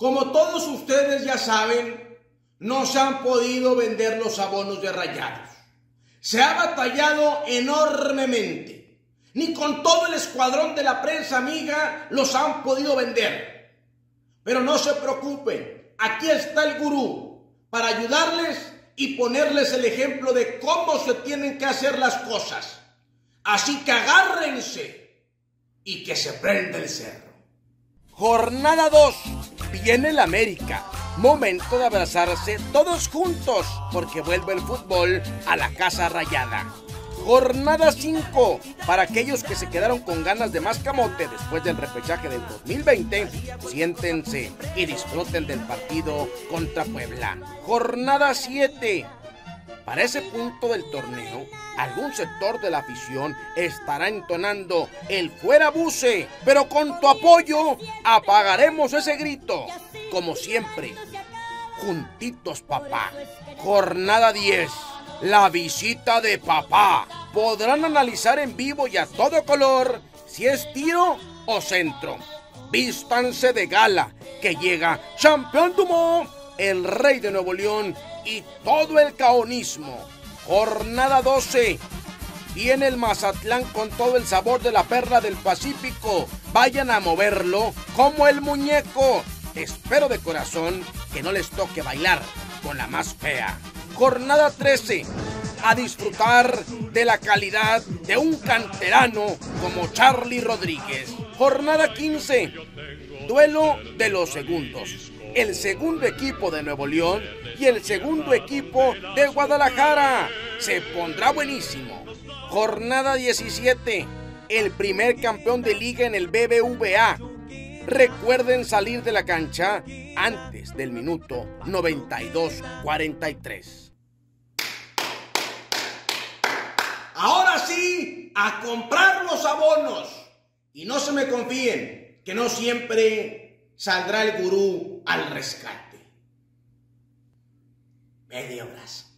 Como todos ustedes ya saben, no se han podido vender los abonos de Rayados. Se ha batallado enormemente. Ni con todo el escuadrón de la prensa amiga los han podido vender. Pero no se preocupen, aquí está el gurú para ayudarles y ponerles el ejemplo de cómo se tienen que hacer las cosas. Así que agárrense y que se prenda el cerro. Jornada 2. Viene el América. Momento de abrazarse todos juntos porque vuelve el fútbol a la Casa Rayada. Jornada 5. Para aquellos que se quedaron con ganas de más camote después del repechaje del 2020, siéntense y disfruten del partido contra Puebla. Jornada 7. Para ese punto del torneo, algún sector de la afición estará entonando el fuera buce, pero con tu apoyo apagaremos ese grito. Como siempre, juntitos papá. Jornada 10. La visita de papá. Podrán analizar en vivo y a todo color si es tiro o centro. Vístanse de gala, que llega Champion Dumont, el rey de Nuevo León y todo el caonismo. Jornada 12. Viene el Mazatlán con todo el sabor de la perla del Pacífico. Vayan a moverlo como el muñeco. Espero de corazón que no les toque bailar con la más fea. Jornada 13. A disfrutar de la calidad de un canterano como Charly Rodríguez. Jornada 15. Duelo de los segundos. El segundo equipo de Nuevo León y el segundo equipo de Guadalajara. Se pondrá buenísimo. Jornada 17. El primer campeón de liga en el BBVA. Recuerden salir de la cancha antes del minuto 92:43. Ahora sí, a comprar los abonos. Y no se me confíen, que no siempre saldrá el gurú al rescate. Medio brazo.